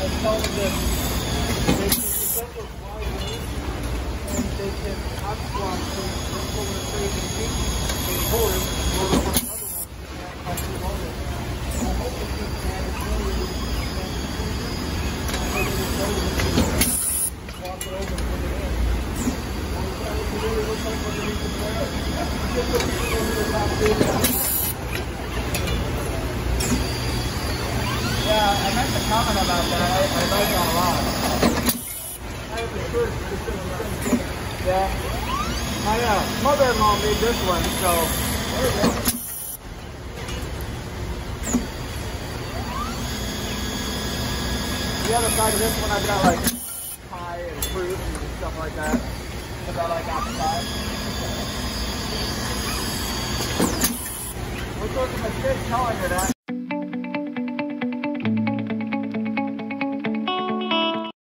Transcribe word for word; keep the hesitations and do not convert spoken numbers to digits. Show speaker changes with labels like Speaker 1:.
Speaker 1: I tell them that they can set those wide wings and they can hot swap from one over the trade and heat and pull it over for another one and I'll do all this. I hope they keep that as well as they can. I hope they just go and walk it over and put it in. It really looks like underneath the flare. Just look over the top too. Yeah, I meant to comment about that. I, I like it a lot. I have a shirt. Yeah. My uh, mother-in-law made this one, so there you go. The other side of this one, I've got like pie and fruit and stuff like that. Because I like apple pie. What's up with my kid telling her that?